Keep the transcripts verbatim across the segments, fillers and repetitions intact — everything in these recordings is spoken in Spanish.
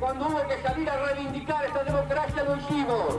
cuando hubo que salir a reivindicar esta democracia lo hicimos.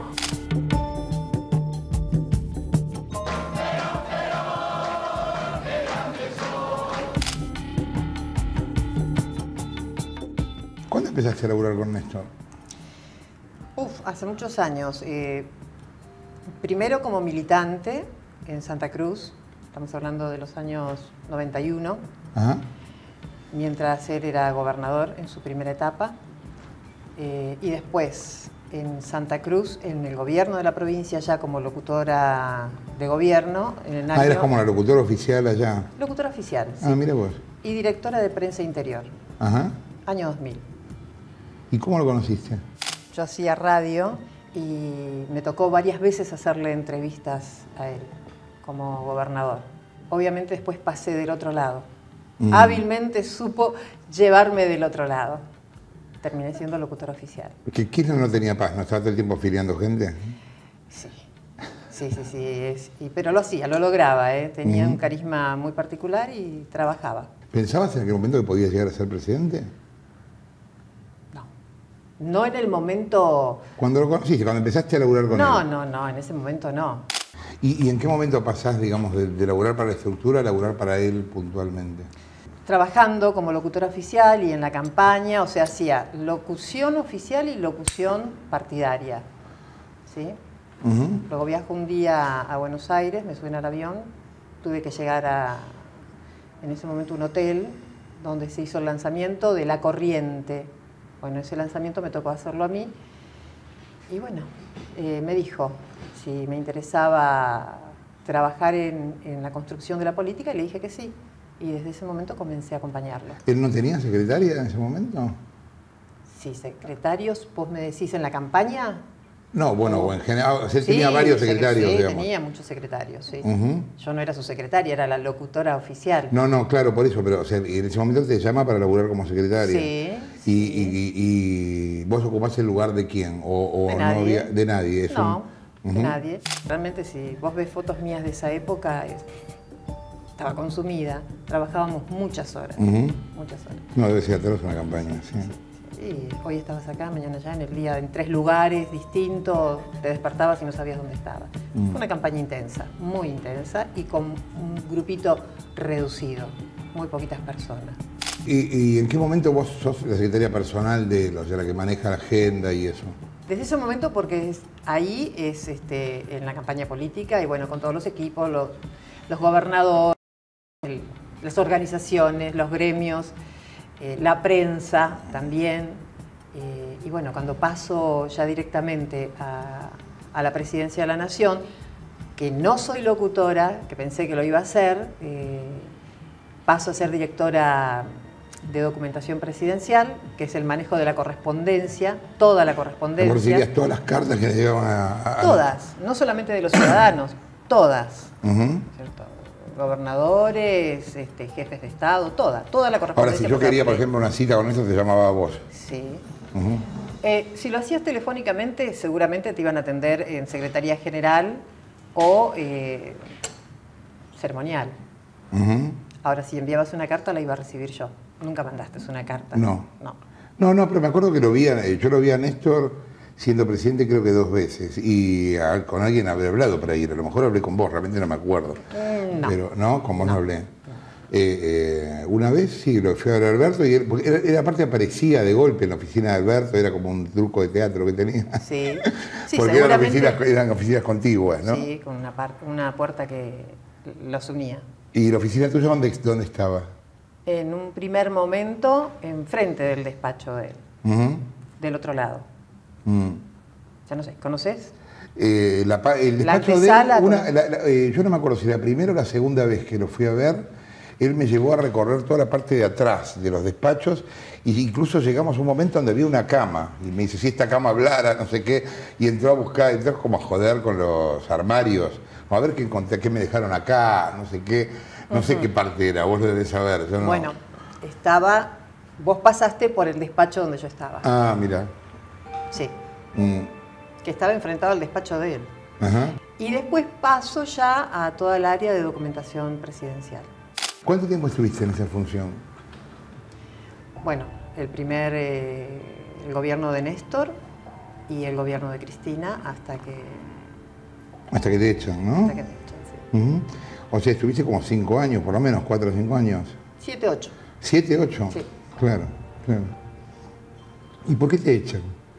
¿Cuándo empezaste a laburar con Néstor? Uf, hace muchos años. Eh, primero como militante en Santa Cruz, estamos hablando de los años noventa y uno, Ajá. mientras él era gobernador en su primera etapa. Eh, y después en Santa Cruz, en el gobierno de la provincia, ya como locutora de gobierno. En el Ah, año... eras como la locutora oficial allá. Locutora oficial, sí. Ah, mira vos. Y directora de prensa interior, Ajá. año dos mil. ¿Y cómo lo conociste? Yo hacía radio y me tocó varias veces hacerle entrevistas a él como gobernador. Obviamente después pasé del otro lado. Mm. Hábilmente supo llevarme del otro lado. Terminé siendo locutora oficial. ¿Que Kirchner no tenía paz? ¿No estaba todo el tiempo afiliando gente? Sí, sí, sí, sí. Es, y, pero lo hacía, lo lograba, ¿eh? Tenía uh-huh. un carisma muy particular y trabajaba. ¿Pensabas en aquel momento que podías llegar a ser presidente? No en el momento... ¿Cuándo lo conociste? ¿Cuando empezaste a laburar con no, él? No, no, no, en ese momento no. ¿Y, y en qué momento pasás, digamos, de, de laburar para la estructura a laburar para él puntualmente? Trabajando como locutora oficial y en la campaña, o sea, hacía locución oficial y locución partidaria, ¿sí? Uh-huh. Luego viajo un día a Buenos Aires, me suben al avión, tuve que llegar a, en ese momento, un hotel donde se hizo el lanzamiento de La Corriente. Bueno, ese lanzamiento me tocó hacerlo a mí y bueno, eh, me dijo si me interesaba trabajar en, en la construcción de la política y le dije que sí. Y desde ese momento comencé a acompañarlo. ¿Él no tenía secretaria en ese momento? Sí, secretarios, vos me decís en la campaña. No, bueno, o... en general, él sí, tenía varios secretarios, sí, digamos. tenía muchos secretarios, sí. Uh-huh. Yo no era su secretaria, era la locutora oficial. No, no, claro, por eso, pero o sea, en ese momento te llama para laburar como secretaria. Sí. Y, sí. Y, y, y vos ocupás el lugar de quién, o, o de nadie. No había, de nadie. Es no, un... de uh-huh. nadie. Realmente si vos ves fotos mías de esa época, es... estaba consumida, trabajábamos muchas horas, uh-huh. muchas horas. No, debe ser atroz una campaña, sí. sí. Y hoy estabas acá, mañana allá, en el día, en tres lugares distintos, te despertabas y no sabías dónde estabas. Mm. Fue una campaña intensa, muy intensa, y con un grupito reducido, muy poquitas personas. ¿Y, y en qué momento vos sos la secretaria personal de él, o sea, la que maneja la agenda y eso? Desde ese momento, porque es, ahí es este, en la campaña política, y bueno, con todos los equipos, los, los gobernadores, el, las organizaciones, los gremios, Eh, la prensa también, eh, y bueno, cuando paso ya directamente a, a la presidencia de la Nación, que no soy locutora, que pensé que lo iba a hacer, eh, paso a ser directora de documentación presidencial, que es el manejo de la correspondencia, toda la correspondencia. ¿Vos recibías todas las cartas que le llegaban a, a...? Todas, no solamente de los ciudadanos, todas, uh-huh. ¿cierto? Gobernadores, este, jefes de Estado, toda, toda la correspondencia. Ahora, si yo quería, por ejemplo, una cita con eso, te llamaba a vos. Sí. Uh-huh. eh, si lo hacías telefónicamente, seguramente te iban a atender en Secretaría General o eh, ceremonial. Uh-huh. Ahora, si enviabas una carta, la iba a recibir yo. Nunca mandaste una carta. No. No, no, no pero me acuerdo que lo vi, yo lo vi a Néstor siendo presidente creo que dos veces, y a, con alguien habré hablado para ir, a lo mejor hablé con vos, realmente no me acuerdo. Mm, no. Pero no, con vos no, no hablé. No. Eh, eh, una vez sí, lo fui a ver a Alberto, y él, porque era, era parte aparecía de golpe en la oficina de Alberto, era como un truco de teatro que tenía. Sí, sí porque eran oficinas, eran oficinas contiguas, ¿no? Sí, con una, una puerta que los unía. ¿Y la oficina tuya dónde, dónde estaba? En un primer momento, enfrente del despacho de él, uh-huh. del otro lado. Mm. Ya no sé, ¿conoces? Eh, la, el despacho de él, una, la, la, eh, yo no me acuerdo si la primera o la segunda vez que lo fui a ver, él me llevó a recorrer toda la parte de atrás de los despachos, e incluso llegamos a un momento donde había una cama, y me dice, si esta cama hablara, no sé qué, y entró a buscar, entró como a joder con los armarios, a ver qué encontré, qué me dejaron acá, no sé qué, no uh-huh. sé qué parte era, vos lo debés saber. Yo no. Bueno, estaba, vos pasaste por el despacho donde yo estaba. Ah, mira. Sí, mm. que estaba enfrentado al despacho de él. Ajá. Y después paso ya a toda el área de documentación presidencial. ¿Cuánto tiempo estuviste en esa función? Bueno, el primer eh, el gobierno de Néstor y el gobierno de Cristina hasta que... Hasta que te echan, ¿no? Hasta que te echan, sí. Uh-huh. O sea, estuviste como cinco años, por lo menos, cuatro o cinco años. Siete, ocho. ¿Siete, ocho? Sí. Claro, claro. ¿Y por qué te echan?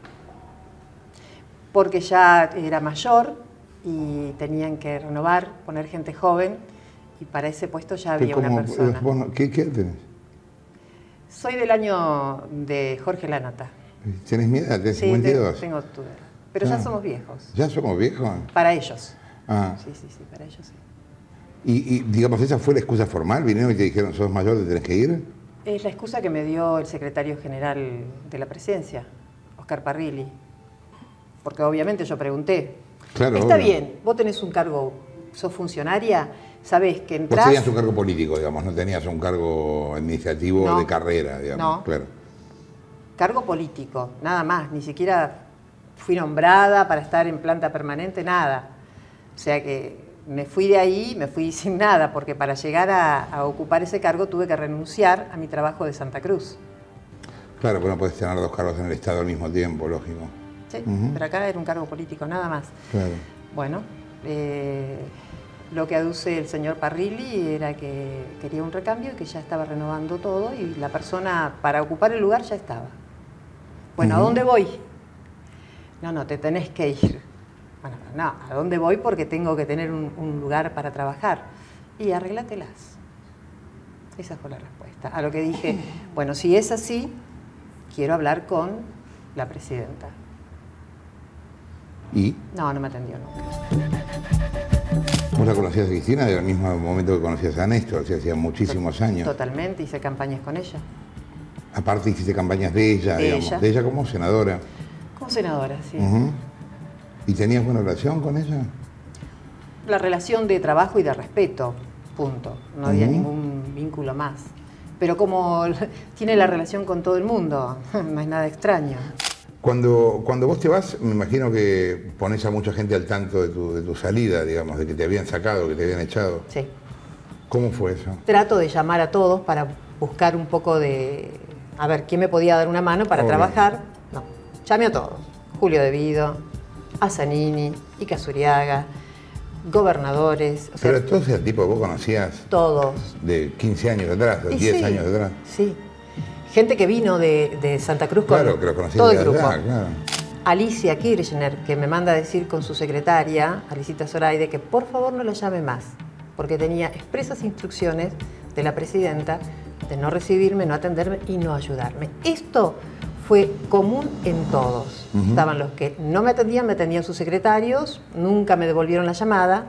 Porque ya era mayor y tenían que renovar, poner gente joven, y para ese puesto ya había como, una persona. Vos no, ¿qué, ¿Qué tenés? Soy del año de Jorge Lanata. ¿Tenés mi edad? ¿Tenés Sí, cincuenta y dos? Te, tengo tu edad. Pero ah. ya somos viejos. ¿Ya somos viejos? Para ellos. Ah. Sí, sí, sí, para ellos sí. Y, y, digamos, ¿esa fue la excusa formal? ¿Vinieron y te dijeron, sos mayor, te tenés que ir? Es la excusa que me dio el secretario general de la presidencia, Oscar Parrilli. Porque obviamente yo pregunté. Claro, Está obvio. bien, vos tenés un cargo, sos funcionaria, sabés que entrás... Vos tenías un cargo político, digamos, no tenías un cargo administrativo no, de carrera, digamos. No, claro. Cargo político, nada más, ni siquiera fui nombrada para estar en planta permanente, nada. O sea que me fui de ahí, me fui sin nada, porque para llegar a, a ocupar ese cargo tuve que renunciar a mi trabajo de Santa Cruz. Claro, pero no podés tener dos cargos en el Estado al mismo tiempo, lógico. Sí, Uh-huh. pero acá era un cargo político, nada más. Claro. Bueno, eh, lo que aduce el señor Parrilli era que quería un recambio y que ya estaba renovando todo y la persona para ocupar el lugar ya estaba. Bueno, uh-huh. ¿A dónde voy? No, no, te tenés que ir. Bueno, no, ¿a dónde voy? Porque tengo que tener un, un lugar para trabajar. Y arréglatelas. Esa fue la respuesta. A lo que dije, bueno, si es así, quiero hablar con la presidenta. ¿Y? No, no me atendió nunca. ¿Vos la conocías a Cristina del mismo momento que conocías a Néstor? O sea, hacía muchísimos años. Totalmente, hice campañas con ella. Aparte hiciste campañas de ella, de digamos. Ella. De ella como senadora. Como senadora, sí. Uh-huh. ¿Y tenías buena relación con ella? La relación de trabajo y de respeto, punto. No había Uh-huh. ningún vínculo más. Pero como tiene la relación con todo el mundo, no es nada extraño. Cuando, cuando vos te vas, me imagino que pones a mucha gente al tanto de tu, de tu salida, digamos, de que te habían sacado, que te habían echado. Sí. ¿Cómo fue eso? Trato de llamar a todos para buscar un poco de... A ver, ¿quién me podía dar una mano para Obvio. trabajar? No, llamé a todos. Julio De Vido, a Zanini, Ica Zuriaga, gobernadores... O sea, Pero todos esos tipos que vos conocías todos. de quince años atrás, de Y diez sí, años atrás. Sí. Gente que vino de, de Santa Cruz con Claro, que lo conocías todo el de grupo. allá, claro. Alicia Kirchner, que me manda a decir con su secretaria, Alicita Zoraide, que por favor no la llame más, porque tenía expresas instrucciones de la presidenta de no recibirme, no atenderme y no ayudarme. Esto fue común en todos. Uh-huh. Estaban los que no me atendían, me atendían sus secretarios, nunca me devolvieron la llamada.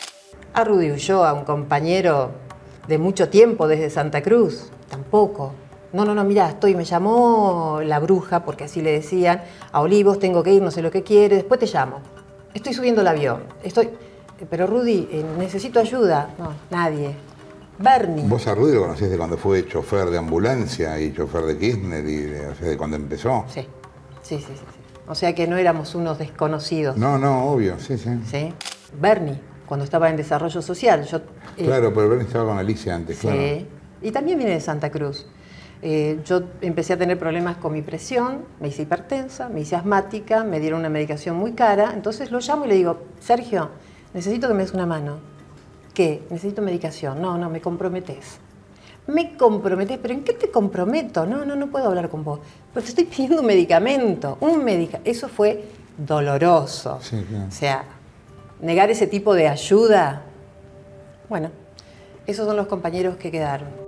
A Rudy Ulloa, un compañero de mucho tiempo desde Santa Cruz, tampoco. No, no, no, mirá, estoy, me llamó la bruja, porque así le decían, a Olivos, tengo que ir, no sé lo que quiere, después te llamo. Estoy subiendo el avión, estoy... Pero Rudy, eh, necesito ayuda. No, nadie. Bernie. Vos a Rudy lo conocés de cuando fue chofer de ambulancia y chofer de Kirchner, y de, o sea, de cuando empezó. Sí, sí, sí, sí, sí. O sea que no éramos unos desconocidos. No, no, obvio, sí, sí. Sí. Bernie, cuando estaba en desarrollo social. Yo, eh, claro, pero Bernie estaba con Alicia antes, sí. claro. Y también viene de Santa Cruz. Eh, yo empecé a tener problemas con mi presión, me hice hipertensa, me hice asmática, me dieron una medicación muy cara, entonces lo llamo y le digo, Sergio, necesito que me des una mano. ¿Qué? Necesito medicación. No, no, me comprometés. Me comprometés, ¿pero en qué te comprometo? No, no, no puedo hablar con vos. Pero te estoy pidiendo un medicamento, un medicamento. Eso fue doloroso. Sí, claro. O sea, negar ese tipo de ayuda. Bueno, esos son los compañeros que quedaron.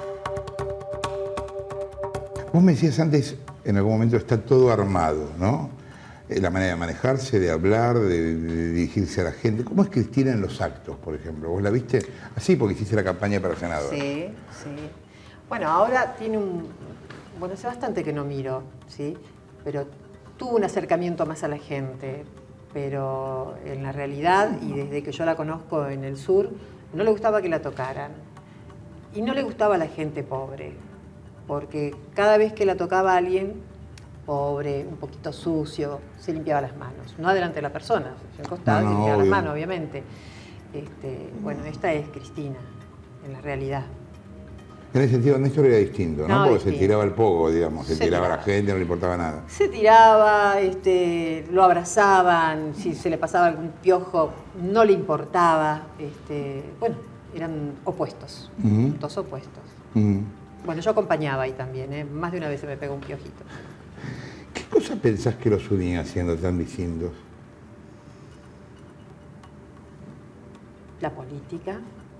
Vos me decías antes, en algún momento está todo armado, ¿no? La manera de manejarse, de hablar, de, de dirigirse a la gente. ¿Cómo es Cristina en los actos, por ejemplo? ¿Vos la viste así porque hiciste la campaña para senador? Sí, sí. Bueno, ahora tiene un... Bueno, hace bastante que no miro, ¿sí? Pero tuvo un acercamiento más a la gente. Pero en la realidad, y desde que yo la conozco en el sur, no le gustaba que la tocaran. Y no le gustaba a la gente pobre. Porque cada vez que la tocaba a alguien pobre, un poquito sucio, se limpiaba las manos. No adelante de la persona, se encostaba y no, se no, limpiaba obvio. las manos, obviamente. Este, bueno, esta es Cristina, en la realidad. En ese sentido, Néstor era distinto, ¿no? No, Porque distinto. se tiraba el pogo, digamos, se, Se tiraba tiraba. a la gente, no le importaba nada. Se tiraba, este, lo abrazaban, si se le pasaba algún piojo, no le importaba. Este, bueno, eran opuestos, Uh-huh. dos opuestos. Uh-huh. Bueno, yo acompañaba ahí también, ¿eh? Más de una vez se me pegó un piojito. ¿Qué cosa pensás que los unía siendo tan distintos? La política.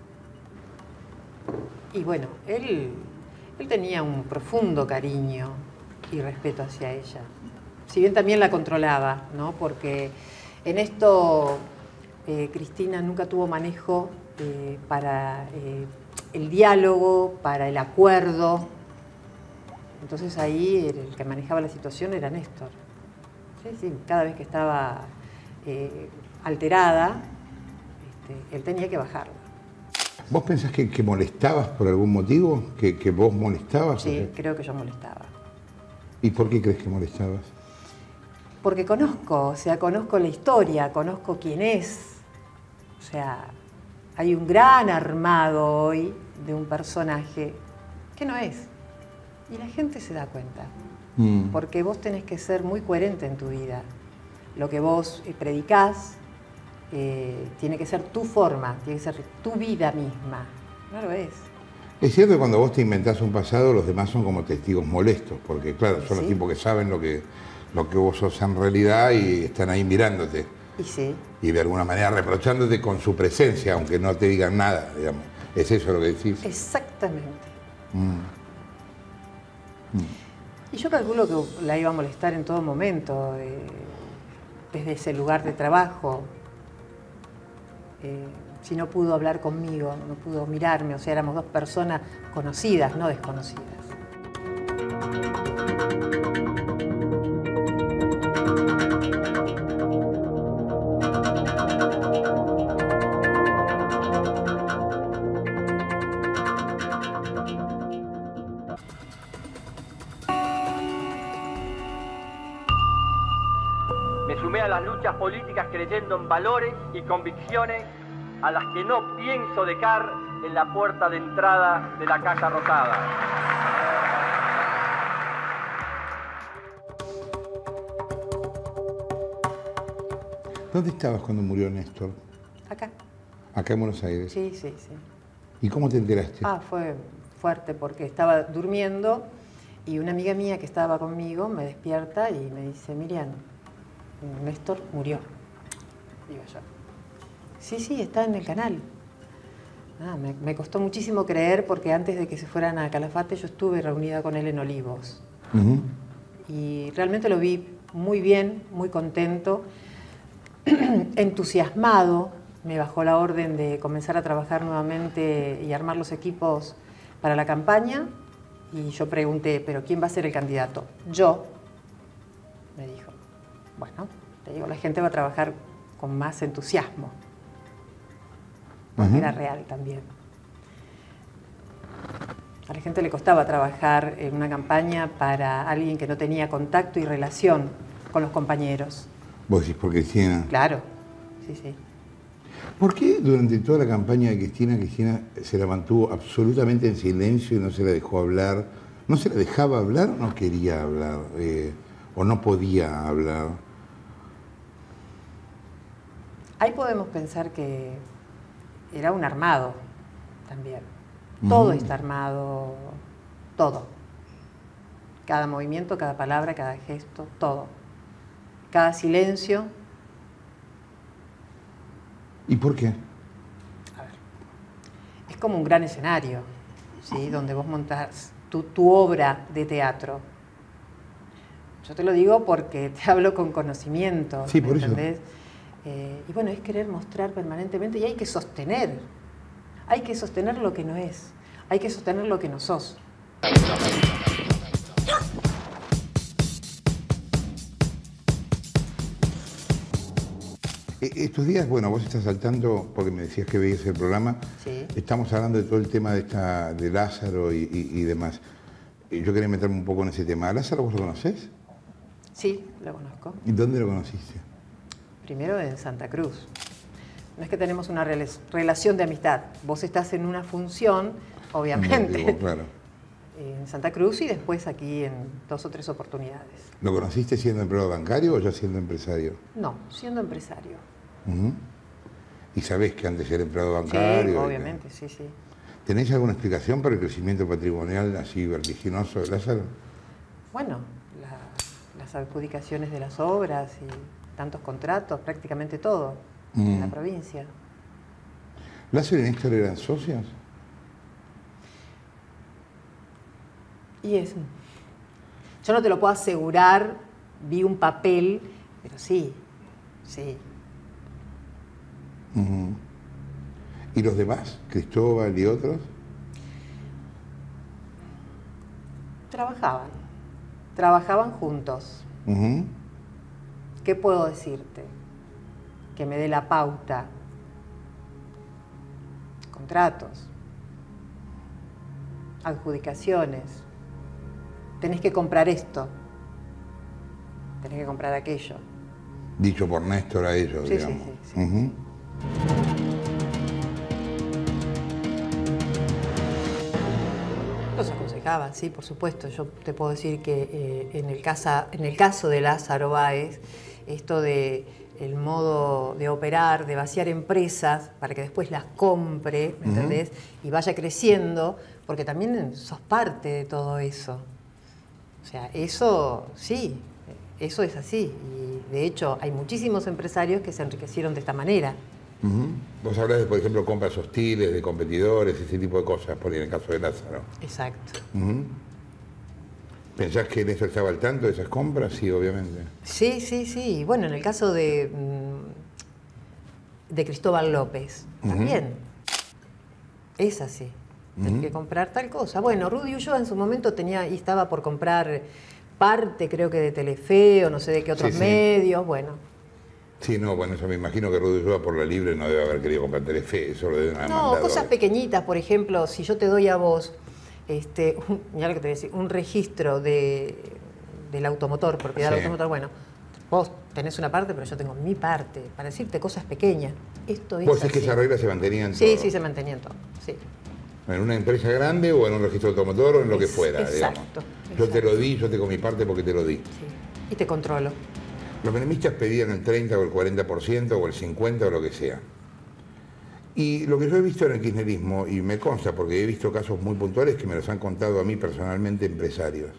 Y bueno, él, él tenía un profundo cariño y respeto hacia ella. Si bien también la controlaba, ¿no? Porque en esto eh, Cristina nunca tuvo manejo eh, para eh, el diálogo, para el acuerdo. Entonces ahí el que manejaba la situación era Néstor. Sí, sí, cada vez que estaba eh, alterada, este, él tenía que bajarla. ¿Vos pensás que, que molestabas por algún motivo? ¿Que, que vos molestabas? Sí, ¿O qué? creo que yo molestaba. ¿Y por qué crees que molestabas? Porque conozco, o sea, conozco la historia, conozco quién es. O sea, hay un gran armado hoy de un personaje que no es. Y la gente se da cuenta. Mm. Porque vos tenés que ser muy coherente en tu vida. Lo que vos eh, predicás eh, tiene que ser tu forma, tiene que ser tu vida misma. No lo es. Es cierto que cuando vos te inventás un pasado, los demás son como testigos molestos, porque claro, son Sí. los tipos que saben lo que, lo que vos sos en realidad y están ahí mirándote. Y sí. Y de alguna manera reprochándote con su presencia, aunque no te digan nada, digamos. ¿Es eso lo que decís? Exactamente. Mm. Y yo calculo que la iba a molestar en todo momento, eh, desde ese lugar de trabajo. Eh, si no pudo hablar conmigo, no pudo mirarme, o sea, éramos dos personas conocidas, no desconocidas. Me sumé a las luchas políticas creyendo en valores y convicciones a las que no pienso dejar en la puerta de entrada de la Casa Rosada. ¿Dónde estabas cuando murió Néstor? Acá. Acá en Buenos Aires. Sí, sí, sí. ¿Y cómo te enteraste? Ah, fue fuerte porque estaba durmiendo y una amiga mía que estaba conmigo me despierta y me dice, Miriam, Néstor murió. Digo yo. Sí, sí, está en el canal. Ah, me, me costó muchísimo creer porque antes de que se fueran a Calafate yo estuve reunida con él en Olivos. Uh-huh. Y realmente lo vi muy bien, muy contento, entusiasmado. Me bajó la orden de comenzar a trabajar nuevamente y armar los equipos para la campaña. Y yo pregunté, ¿pero quién va a ser el candidato? Yo, me dijo. Bueno, te digo, la gente va a trabajar con más entusiasmo. Porque Uh-huh. era real también. A la gente le costaba trabajar en una campaña para alguien que no tenía contacto y relación con los compañeros. Vos decís por Cristina. Claro, sí, sí. ¿Por qué durante toda la campaña de Cristina, Cristina se la mantuvo absolutamente en silencio y no se la dejó hablar? ¿No se la dejaba hablar o no quería hablar? Eh, ¿O no podía hablar? Ahí podemos pensar que era un armado también. Todo Ujú. está armado, todo. Cada movimiento, cada palabra, cada gesto, todo. Cada silencio. ¿Y por qué? A ver, es como un gran escenario, ¿sí? Donde vos montás tu, tu obra de teatro. Yo te lo digo porque te hablo con conocimiento, Sí, por eso. ¿entendés? Eh, y bueno, es querer mostrar permanentemente y hay que sostener. Hay que sostener lo que no es. Hay que sostener lo que no sos. Eh, Estos días, bueno, vos estás saltando, porque me decías que veías el programa, Sí. estamos hablando de todo el tema de, esta, de Lázaro y, y- y demás. Y yo quería meterme un poco en ese tema. ¿A Lázaro vos lo conocés? Sí, lo conozco. ¿Y dónde lo conociste? Primero en Santa Cruz. No es que tenemos una rela- relación de amistad. Vos estás en una función obviamente. Digo, claro. En Santa Cruz y después aquí en dos o tres oportunidades. ¿Lo conociste siendo empleado bancario o ya siendo empresario? No, siendo empresario. Uh-huh. ¿Y sabés que antes era empleado bancario? Sí, obviamente, sí, sí. ¿Tenés alguna explicación para el crecimiento patrimonial así vertiginoso de Lázaro? Bueno, la, las adjudicaciones de las obras y tantos contratos, prácticamente todo mm. en la provincia. ¿Lázaro y Néstor eran socios? Y eso. Yo no te lo puedo asegurar, vi un papel, pero sí, sí. Uh-huh. ¿Y los demás? ¿Cristóbal y otros? Trabajaban, trabajaban juntos. Uh-huh. ¿Qué puedo decirte? Que me dé la pauta. Contratos, adjudicaciones. Tenés que comprar esto, tenés que comprar aquello. Dicho por Néstor a ellos, sí, digamos. Sí, sí, sí. Uh-huh. Los aconsejaba, sí, por supuesto. Yo te puedo decir que eh, en, el casa, en el caso de Lázaro Báez, esto de el modo de operar, de vaciar empresas para que después las compre, ¿me entendés? Uh-huh. Y vaya creciendo, porque también sos parte de todo eso. O sea, eso sí, eso es así. Y de hecho hay muchísimos empresarios que se enriquecieron de esta manera. Uh-huh. Vos hablás de, por ejemplo, compras hostiles, de competidores, ese tipo de cosas, por en el caso de Lázaro. Exacto. Uh-huh. ¿Pensás que Néstor estaba al tanto de esas compras? Sí, obviamente. Sí, sí, sí. Y bueno, en el caso de, de Cristóbal López, también. Uh-huh. Es así. Tienes uh-huh. que comprar tal cosa. Bueno, Rudy Ulloa en su momento tenía y estaba por comprar parte, creo que de Telefe o no sé de qué otros sí, medios, sí. bueno. Sí, no, bueno, eso me imagino que Rudy Ulloa por la libre no debe haber querido comprar Telefe, eso lo deben haber No, mandado. cosas pequeñitas, por ejemplo, si yo te doy a vos, este, un, mirá lo que te voy a decir, un registro de, del automotor, propiedad sí. del automotor, bueno, vos tenés una parte, pero yo tengo mi parte, para decirte cosas pequeñas. Esto es ¿Vos así. es que esas reglas se mantenían Sí, todo? sí, se mantenían todo, sí. En una empresa grande o en un registro automotor o en lo que fuera, exacto, digamos. Exacto. Yo te lo di, yo tengo mi parte porque te lo di. Sí. Y te controlo. Los menemistas pedían el treinta o el cuarenta por ciento o el cincuenta por ciento o lo que sea. Y lo que yo he visto en el kirchnerismo, y me consta porque he visto casos muy puntuales que me los han contado a mí personalmente empresarios,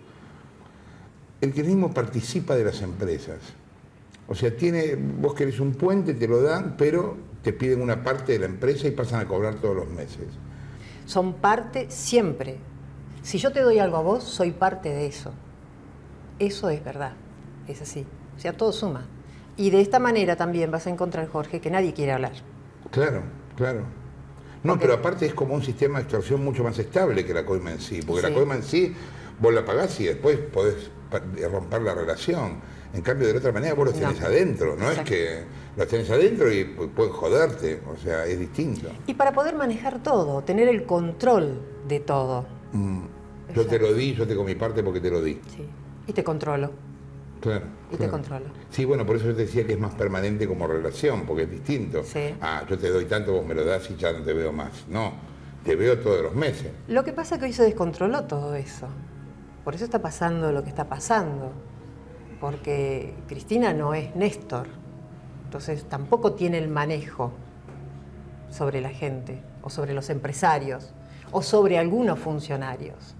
el kirchnerismo participa de las empresas. O sea, tiene, vos querés un puente, te lo dan, pero te piden una parte de la empresa y pasan a cobrar todos los meses. Son parte siempre. Si yo te doy algo a vos, soy parte de eso. Eso es verdad, es así. O sea, todo suma. Y de esta manera también vas a encontrar, Jorge, que nadie quiere hablar. Claro, claro. No, okay. Pero aparte es como un sistema de extorsión mucho más estable que la coima en sí. Porque sí. La coima en sí, vos la pagás y después podés romper la relación. En cambio, de la otra manera, vos los tenés no. adentro. No Exacto. Es que los tenés adentro y pueden joderte. O sea, es distinto. Y para poder manejar todo, tener el control de todo. Mm. Yo te lo di, yo tengo mi parte porque te lo di. Sí. Y te controlo. Claro. Y claro. te controlo. Sí, bueno, por eso yo te decía que es más permanente como relación, porque es distinto. Sí. Ah, yo te doy tanto, vos me lo das y ya no te veo más. No, te veo todos los meses. Lo que pasa es que hoy se descontroló todo eso. Por eso está pasando lo que está pasando. Porque Cristina no es Néstor. Entonces tampoco tiene el manejo sobre la gente, o sobre los empresarios, o sobre algunos funcionarios.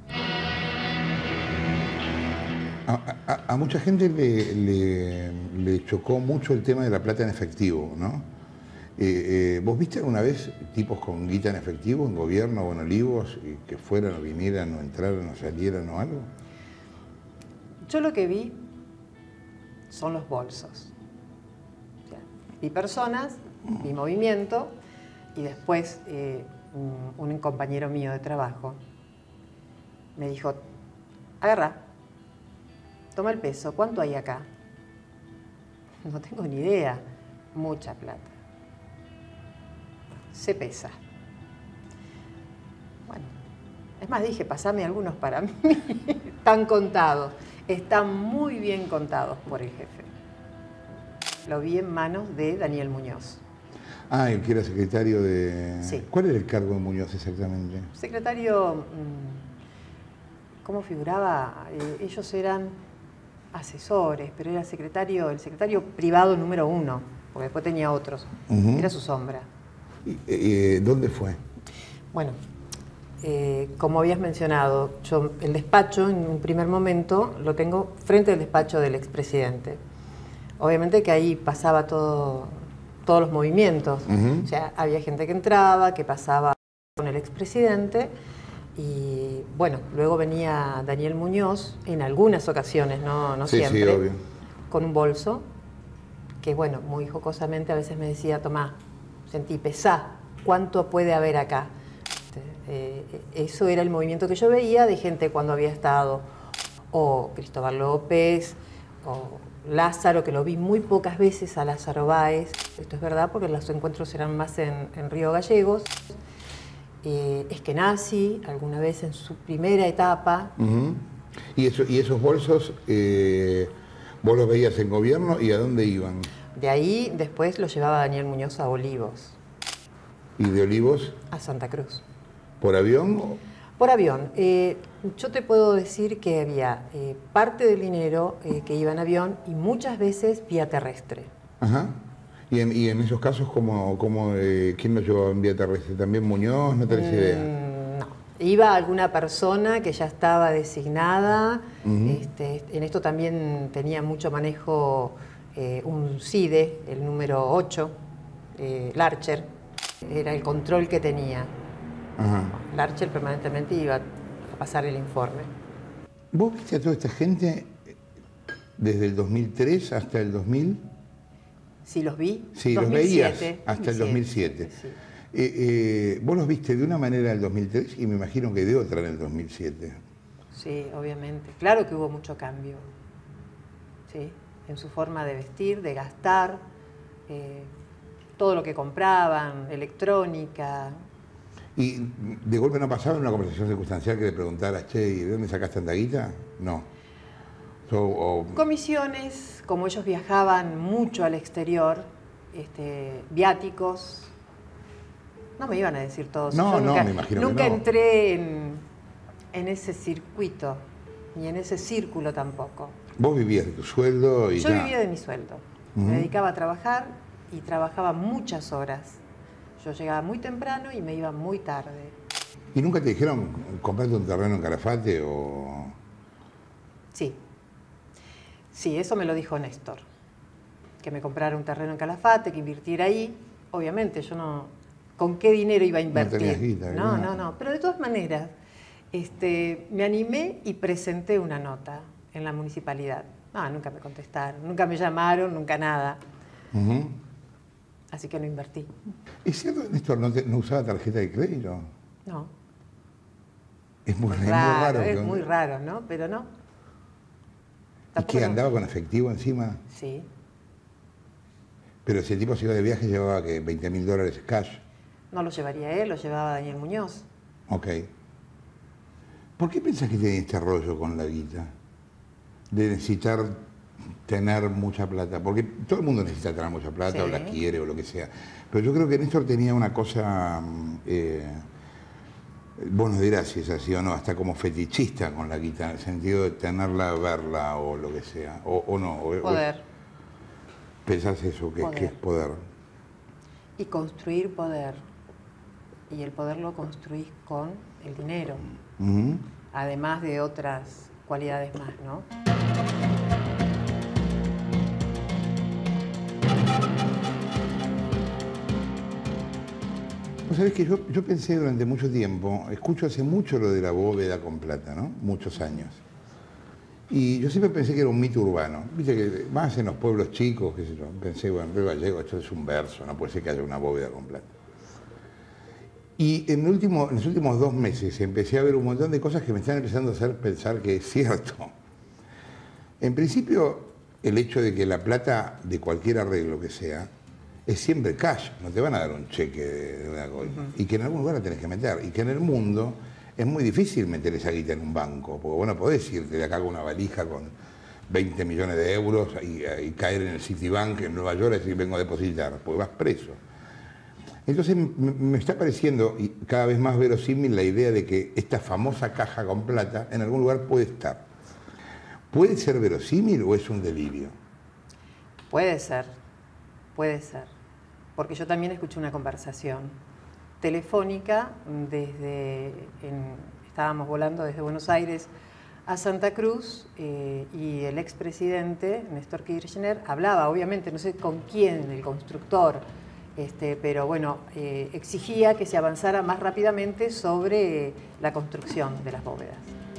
A, a, a mucha gente le, le, le chocó mucho el tema de la plata en efectivo, ¿no? Eh, eh, ¿Vos viste alguna vez tipos con guita en efectivo en gobierno o en Olivos que fueran o vinieran o entraran o salieran o algo? Yo lo que vi son los bolsos. O sea, vi personas, vi movimiento y después eh, un, un compañero mío de trabajo me dijo, agarra. Toma el peso, ¿cuánto hay acá? No tengo ni idea. Mucha plata. Se pesa. Bueno, es más, dije, pasame algunos para mí. Están contados. Están muy bien contados por el jefe. Lo vi en manos de Daniel Muñoz. Ah, el que era secretario de... Sí. ¿Cuál era el cargo de Muñoz exactamente? Secretario, ¿cómo figuraba? Eh, ellos eran asesores, pero era secretario, el secretario privado número uno, porque después tenía otros. Uh-huh. Era su sombra. ¿Y, eh, ¿Dónde fue? Bueno, eh, como habías mencionado, yo el despacho en un primer momento lo tengo frente al despacho del expresidente. Obviamente que ahí pasaba todo, todos los movimientos. Uh-huh. O sea, había gente que entraba, que pasaba con el expresidente. Y bueno, luego venía Daniel Muñoz, en algunas ocasiones, no, no sí, siempre, sí, obvio. Con un bolso, que bueno, muy jocosamente a veces me decía, Tomás, sentí, pesá, ¿cuánto puede haber acá? Eh, eso era el movimiento que yo veía de gente cuando había estado, o Cristóbal López, o Lázaro, que lo vi muy pocas veces a Lázaro Báez, esto es verdad porque los encuentros eran más en, en Río Gallegos. Eh, Eskenazi, alguna vez en su primera etapa. Uh-huh. ¿Y, eso, ¿Y esos bolsos eh, vos los veías en gobierno y a dónde iban? De ahí después los llevaba Daniel Muñoz a Olivos. ¿Y de Olivos? A Santa Cruz. ¿Por avión? O... Por avión. Eh, yo te puedo decir que había eh, parte del dinero eh, que iba en avión y muchas veces vía terrestre. Ajá. ¿Y en, y en esos casos, ¿cómo, cómo, eh, quién lo llevaba en vía terrestre? ¿También Muñoz? ¿No tenés mm, idea? No. Iba alguna persona que ya estaba designada. Uh-huh. este, en esto también tenía mucho manejo eh, un CIDE, el número ocho, eh, Larcher. Era el control que tenía. Uh-huh. Larcher permanentemente iba a pasar el informe. ¿Vos viste a toda esta gente desde el dos mil tres hasta el dos mil? Sí, los vi. Sí, dos mil siete, los veías hasta dos mil siete, el dos mil siete. Sí. Eh, eh, vos los viste de una manera en el dos mil tres y me imagino que de otra en el dos mil siete. Sí, obviamente. Claro que hubo mucho cambio. Sí, en su forma de vestir, de gastar, eh, todo lo que compraban, electrónica. ¿Y de golpe no pasaba en una conversación circunstancial que le preguntaras, che, ¿y de dónde sacaste tanta guita? No. So, o... Comisiones, como ellos viajaban mucho al exterior, este, viáticos, no me iban a decir todo eso. No, Yo no, nunca, me imagino nunca que no. entré en, en ese circuito, ni en ese círculo tampoco. ¿Vos vivías de tu sueldo? Y Yo ya... vivía de mi sueldo. Uh-huh. Me dedicaba a trabajar y trabajaba muchas horas. Yo llegaba muy temprano y me iba muy tarde. ¿Y nunca te dijeron comprarte un terreno en Calafate o...? Sí. Sí, eso me lo dijo Néstor. Que me comprara un terreno en Calafate, que invirtiera ahí. Obviamente, yo no... ¿Con qué dinero iba a invertir? No tenías guita, no, no, no. Pero de todas maneras, este, me animé y presenté una nota en la municipalidad. No, nunca me contestaron, nunca me llamaron, nunca nada. Uh-huh. Así que no invertí. ¿Es cierto que Néstor no, te, no usaba tarjeta de crédito? No. Es muy, es muy raro, raro. Es que... muy raro, ¿no? Pero no. ¿Y qué, andaba con efectivo encima? Sí. Pero si el tipo se iba de viaje llevaba que veinte mil dólares cash. No lo llevaría él, lo llevaba Daniel Muñoz. Ok. ¿Por qué pensás que tiene este rollo con la guita? De necesitar tener mucha plata. Porque todo el mundo necesita tener mucha plata, sí, o la quiere o lo que sea. Pero yo creo que Néstor tenía una cosa, eh, vos nos dirás si es así o no, hasta como fetichista con la guita, en el sentido de tenerla, verla o lo que sea. O, o no. O, poder. O, ¿pensás eso? ¿Qué, ¿Qué es poder? Y construir poder. Y el poder lo construís con el dinero. Uh-huh. Además de otras cualidades más, ¿no? Vos sabés que yo, yo pensé durante mucho tiempo, escucho hace mucho lo de la bóveda con plata, ¿no? Muchos años. Y yo siempre pensé que era un mito urbano. Viste que más en los pueblos chicos, qué sé yo, pensé, bueno, en Río Gallego esto es un verso, no puede ser que haya una bóveda con plata. Y en, el último, en los últimos dos meses empecé a ver un montón de cosas que me están empezando a hacer pensar que es cierto. En principio, el hecho de que la plata de cualquier arreglo que sea, es siempre cash, no te van a dar un cheque de una coima. Uh-huh. Y que en algún lugar la tenés que meter. Y que en el mundo es muy difícil meter esa guita en un banco, porque vos no podés irte de acá con una valija con veinte millones de euros y, y caer en el Citibank en Nueva York y decir vengo a depositar, porque vas preso. Entonces me está pareciendo y cada vez más verosímil la idea de que esta famosa caja con plata en algún lugar puede estar. ¿Puede ser verosímil o es un delirio? Puede ser, puede ser. Porque yo también escuché una conversación telefónica desde, en, estábamos volando desde Buenos Aires a Santa Cruz eh, y el expresidente Néstor Kirchner hablaba, obviamente, no sé con quién, el constructor, este, pero bueno, eh, exigía que se avanzara más rápidamente sobre la construcción de las bóvedas.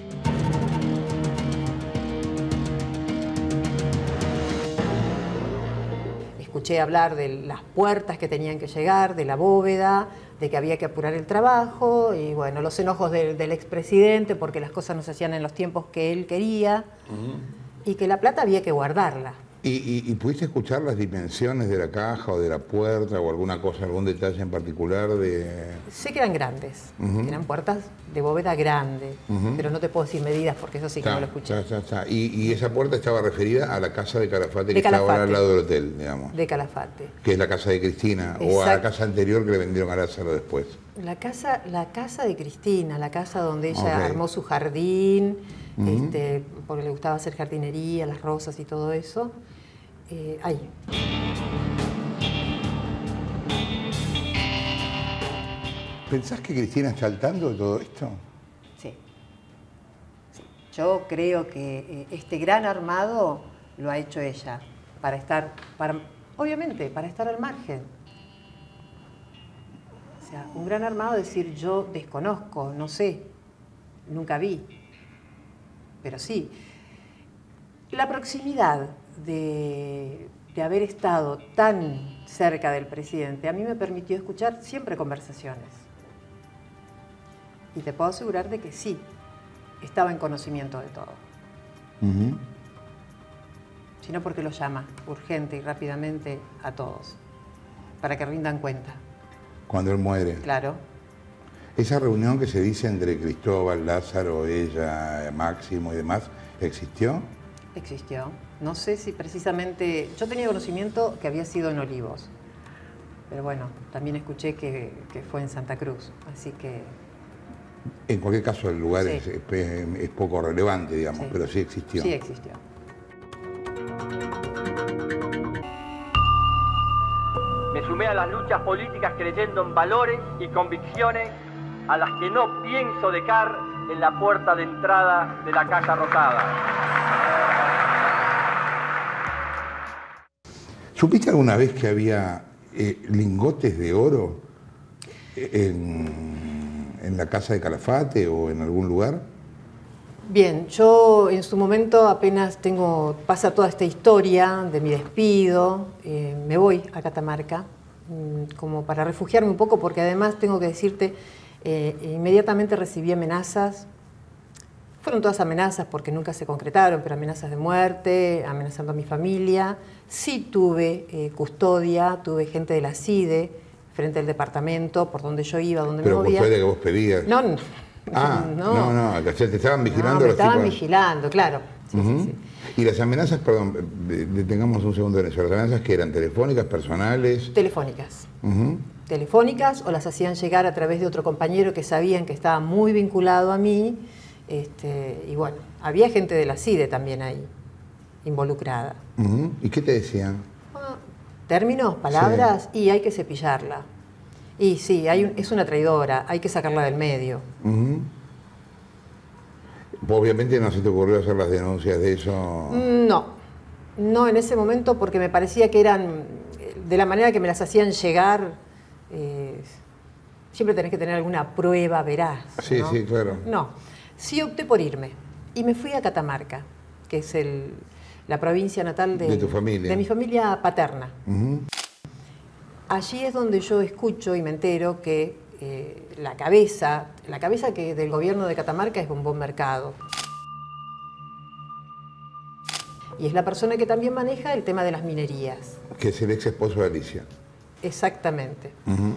Escuché hablar de las puertas que tenían que llegar, de la bóveda, de que había que apurar el trabajo, y bueno, los enojos de, del expresidente porque las cosas no se hacían en los tiempos que él quería, uh-huh. y que la plata había que guardarla. ¿Y, y, ¿Y pudiste escuchar las dimensiones de la caja o de la puerta o alguna cosa, algún detalle en particular de...? Sé que eran grandes, uh-huh. que eran puertas de bóveda grande, uh-huh. pero no te puedo decir medidas porque eso sí que ta, no lo escuché. Ta, ta, ta. Y, y esa puerta estaba referida a la casa de Calafate de que Calafate. Estaba al lado del hotel, digamos. De Calafate. Que es la casa de Cristina, exacto. O a la casa anterior que le vendieron a Lázaro después. La casa, la casa de Cristina, la casa donde ella okay. armó su jardín, uh-huh. este, porque le gustaba hacer jardinería, las rosas y todo eso. Eh, ahí. ¿Pensás que Cristina está al tanto de todo esto? Sí. sí. Yo creo que este gran armado lo ha hecho ella, para estar, para, obviamente, para estar al margen. O sea, un gran armado, decir yo desconozco, no sé, nunca vi, pero sí. La proximidad de, de haber estado tan cerca del presidente a mí me permitió escuchar siempre conversaciones. Y te puedo asegurar de que sí, estaba en conocimiento de todo. Uh-huh. Sino porque lo llama urgente y rápidamente a todos, para que rindan cuenta. Cuando él muere. Claro. Esa reunión que se dice entre Cristóbal, Lázaro, ella, Máximo y demás, ¿existió? Existió. No sé si precisamente... Yo tenía conocimiento que había sido en Olivos, pero bueno, también escuché que, que fue en Santa Cruz, así que... En cualquier caso el lugar sí. es, es, es poco relevante, digamos, sí. pero sí existió. Sí existió. Me sumé a las luchas políticas creyendo en valores y convicciones a las que no pienso dejar en la puerta de entrada de la Casa Rosada. ¿Supiste alguna vez que había eh, lingotes de oro en, en la casa de Calafate o en algún lugar? Bien, yo en su momento apenas tengo, pasa toda esta historia de mi despido, eh, me voy a Catamarca mmm, como para refugiarme un poco, porque además tengo que decirte, eh, inmediatamente recibí amenazas. Fueron todas amenazas porque nunca se concretaron, pero amenazas de muerte, amenazando a mi familia. Sí tuve eh, custodia, tuve gente de la CIDE frente al departamento, por donde yo iba, donde pero me movía. ¿Pero custodia que vos pedías? No, no. Ah, no, no, no, no. te estaban vigilando. No, me los estaban tipos... vigilando, claro. Sí, uh-huh. sí, sí. Y las amenazas, perdón, detengamos un segundo en eso. ¿Las amenazas que eran telefónicas, personales? Telefónicas. Uh-huh. Telefónicas, o las hacían llegar a través de otro compañero que sabían que estaba muy vinculado a mí. Este, y bueno, había gente de la CIDE también ahí, involucrada. Uh-huh. ¿Y qué te decían? Ah, términos, palabras, sí. Y hay que cepillarla. Y sí, hay un, es una traidora, hay que sacarla del medio. Uh-huh. Obviamente no se te ocurrió hacer las denuncias de eso. No, no en ese momento, porque me parecía que eran, de la manera que me las hacían llegar, eh, siempre tenés que tener alguna prueba veraz. Sí, ¿no? sí, claro. No, sí opté por irme y me fui a Catamarca, que es el, la provincia natal de, de tu familia. De mi familia paterna. Uh-huh. Allí es donde yo escucho y me entero que eh, la cabeza, la cabeza que del gobierno de Catamarca es Bombón Mercado. Y es la persona que también maneja el tema de las minerías. Que es el ex esposo de Alicia. Exactamente. Uh-huh.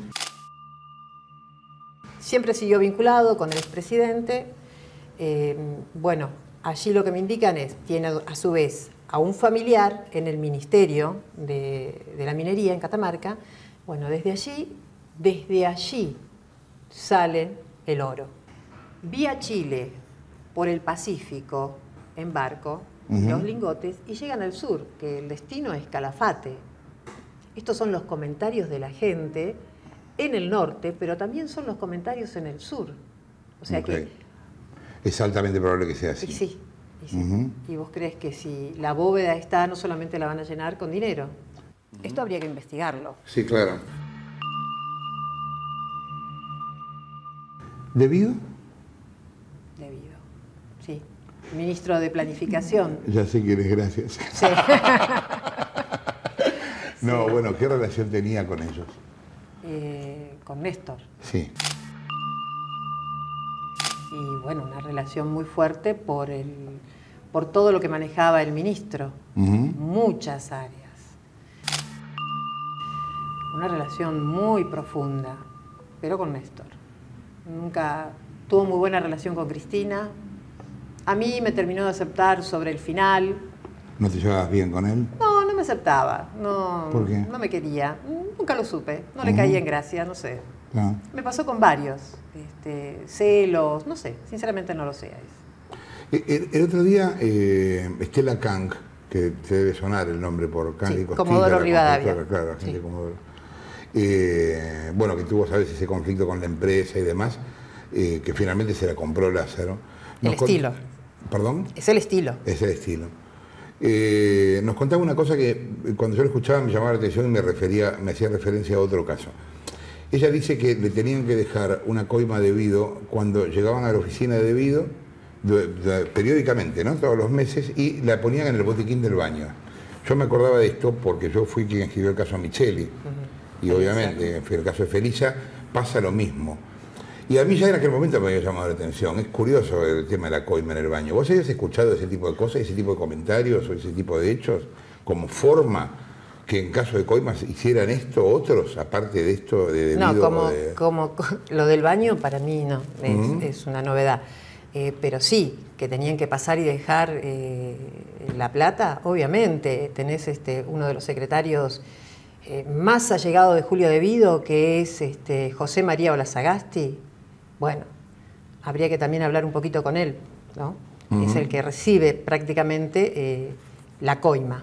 Siempre siguió vinculado con el expresidente. Eh, bueno, allí lo que me indican es, tiene a su vez a un familiar en el Ministerio de, de la Minería en Catamarca. Bueno, desde allí desde allí sale el oro. Vía Chile, por el Pacífico, en barco, uh-huh. los lingotes, y llegan al sur, que el destino es Calafate. Estos son los comentarios de la gente en el norte, pero también son los comentarios en el sur. O sea okay. que... Es altamente probable que sea así. Y sí. Y, sí. Uh-huh. y vos crees que si la bóveda está, no solamente la van a llenar con dinero. Uh-huh. Esto habría que investigarlo. Sí, claro. ¿Debido? Debido, sí. Ministro de Planificación. Ya sé quién es, gracias. Sí. No, sí. Bueno, ¿qué relación tenía con ellos? Eh, con Néstor. Sí. Y bueno, una relación muy fuerte por, el, por todo lo que manejaba el ministro. Uh-huh. Muchas áreas. Una relación muy profunda, pero con Néstor. Nunca tuvo muy buena relación con Cristina. A mí me terminó de aceptar sobre el final. ¿No te llevabas bien con él? No, no me aceptaba. No, ¿Por qué? No me quería. Nunca lo supe. No uh-huh. le caía en gracia, no sé. Ah. Me pasó con varios. Este, celos, no sé. Sinceramente no lo sé. El, el otro día, eh, Estela Kang, que te debe sonar el nombre por Kang sí, y Costilla. Comodoro Rivadavia. Claro, claro, la gente sí. Comodoro. Eh, bueno, que tuvo, sabes, ese conflicto con la empresa y demás, eh, que finalmente se la compró Lázaro. Nos el estilo. ¿Perdón? Es el estilo. Es el estilo. Eh, nos contaba una cosa que cuando yo lo escuchaba me llamaba la atención y me, refería, me hacía referencia a otro caso. Ella dice que le tenían que dejar una coima de Vido cuando llegaban a la oficina de Vido, de, de, periódicamente, ¿no? Todos los meses, y la ponían en el botiquín del baño. Yo me acordaba de esto porque yo fui quien escribió el caso a Micheli. Uh-huh. Y obviamente, en el caso de Felisa, pasa lo mismo. Y a mí ya en aquel momento me había llamado la atención. Es curioso el tema de la coima en el baño. ¿Vos habías escuchado ese tipo de cosas, ese tipo de comentarios o ese tipo de hechos como forma que en caso de coimas hicieran esto otros, aparte de esto de debido No, como, de... como lo del baño para mí no, es, uh-huh. es una novedad. Eh, pero sí, que tenían que pasar y dejar eh, la plata, obviamente. Tenés este, uno de los secretarios eh, más allegado de Julio de Vido, que es este, José María Olazagasti. Bueno, habría que también hablar un poquito con él, ¿no? Uh-huh. Es el que recibe prácticamente eh, la coima.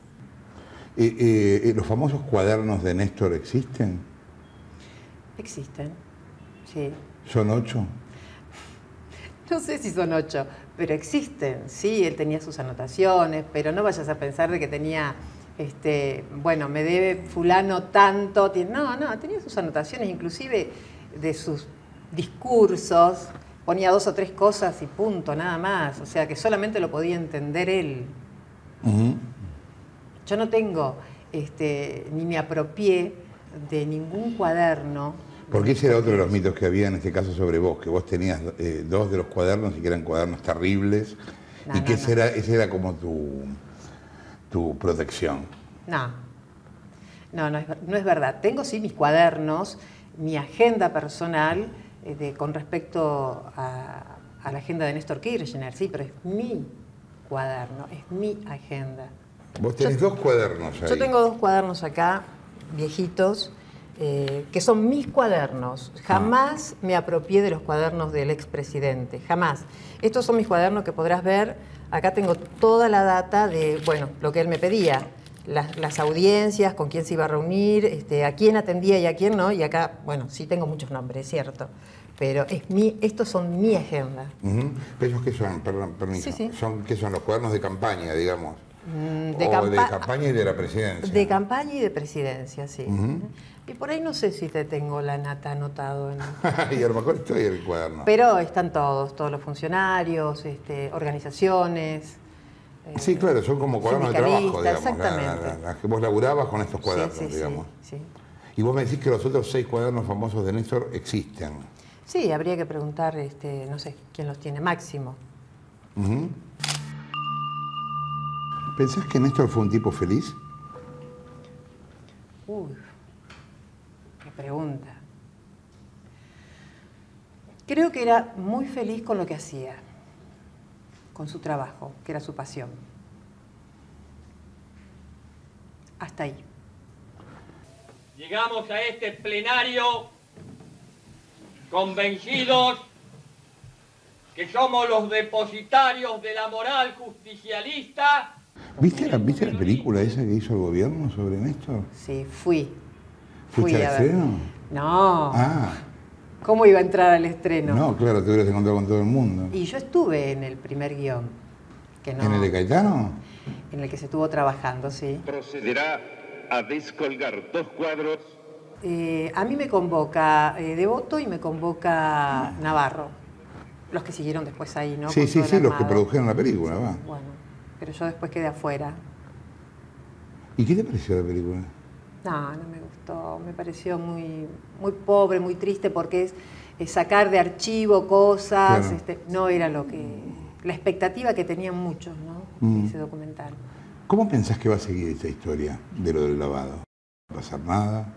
Eh, eh, ¿Los famosos cuadernos de Néstor existen? Existen, sí. ¿Son ocho? No sé si son ocho, pero existen. Sí, él tenía sus anotaciones, pero no vayas a pensar de que tenía, este, bueno, me debe fulano tanto. No, no, tenía sus anotaciones, inclusive de sus discursos, ponía dos o tres cosas y punto, nada más. O sea, que solamente lo podía entender él. Uh-huh. Yo no tengo, este, ni me apropié de ningún cuaderno. Porque ese era otro de los mitos que había en este caso sobre vos, que vos tenías eh, dos de los cuadernos y que eran cuadernos terribles, no, y que no, ese, no. Era, ese era como tu, tu protección. No, no, no es, no es verdad. Tengo sí mis cuadernos, mi agenda personal eh, de, con respecto a, a la agenda de Néstor Kirchner, sí, pero es mi cuaderno, es mi agenda. Vos tenés yo, dos cuadernos ahí. Yo tengo dos cuadernos acá, viejitos, eh, que son mis cuadernos. Jamás ah. me apropié de los cuadernos del expresidente, jamás. Estos son mis cuadernos que podrás ver. Acá tengo toda la data de, bueno, lo que él me pedía. Las, las audiencias, con quién se iba a reunir, este, a quién atendía y a quién no. Y acá, bueno, sí tengo muchos nombres, es cierto. Pero es mi, estos son mi agenda. Uh-huh. ¿Esos qué son? Perdón, permiso. Sí, sí. ¿Son, ¿Qué son los cuadernos de campaña, digamos? De, o campa de campaña y de la presidencia. De campaña y de presidencia, sí. Uh-huh. Y por ahí no sé si te tengo la nata anotado. En... y a lo mejor estoy en el cuaderno. Pero están todos, todos los funcionarios, este, organizaciones. Sí, eh, claro, son como cuadernos de trabajo, digamos. Exactamente. La, la, la, la que vos laburabas con estos cuadernos, sí, sí, digamos. Sí, sí. Y vos me decís que los otros seis cuadernos famosos de Néstor existen. Sí, habría que preguntar, este, no sé, quién los tiene, Máximo. Uh-huh. ¿Pensás que Néstor fue un tipo feliz? Uy, qué pregunta. Creo que era muy feliz con lo que hacía, con su trabajo, que era su pasión. Hasta ahí. llegamos a este plenario convencidos que somos los depositarios de la moral justicialista. ¿Viste la, ¿Viste la película esa que hizo el gobierno sobre Néstor? Sí, fui. ¿Fuiste fui al estreno? No. Ah. ¿Cómo iba a entrar al estreno? No, claro, te hubieras encontrado con todo el mundo. Y yo estuve en el primer guión. Que no, ¿En el de Caetano? En el que se estuvo trabajando, sí. Procederá a descolgar dos cuadros. Eh, a mí me convoca eh, Devoto y me convoca Navarro. Los que siguieron después ahí, ¿no? Sí, Con sí, sí, los que armado. produjeron la película, va. Bueno, pero yo después quedé afuera. ¿Y qué te pareció la película? No, no me gustó. Me pareció muy, muy pobre, muy triste, porque es, es sacar de archivo cosas. Claro. Este, no era lo que... La expectativa que tenían muchos, ¿no? Mm. Ese documental. ¿Cómo pensás que va a seguir esta historia de lo del lavado? ¿No va a pasar nada?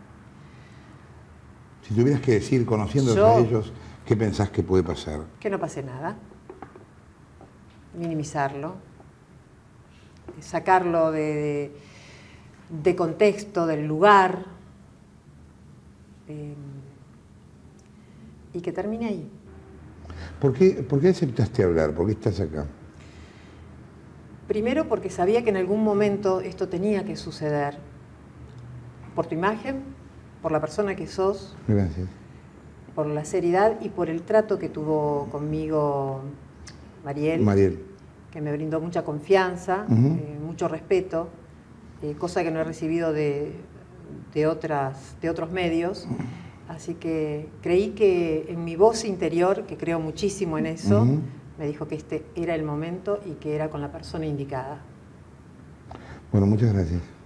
Si tuvieras que decir, conociéndolos Yo, a ellos, ¿qué pensás que puede pasar? Que no pase nada. Minimizarlo. Sacarlo de, de, de contexto, del lugar. Eh, y que termine ahí. ¿Por qué, ¿Por qué aceptaste hablar? ¿Por qué estás acá? Primero porque sabía que en algún momento esto tenía que suceder. Por tu imagen, por la persona que sos. Gracias. Por la seriedad y por el trato que tuvo conmigo Mariel. Mariel. Que me brindó mucha confianza, uh-huh. eh, mucho respeto, eh, cosa que no he recibido de, de, otras, de otros medios. Así que creí que en mi voz interior, que creo muchísimo en eso, uh-huh. me dijo que este era el momento y que era con la persona indicada. Bueno, muchas gracias.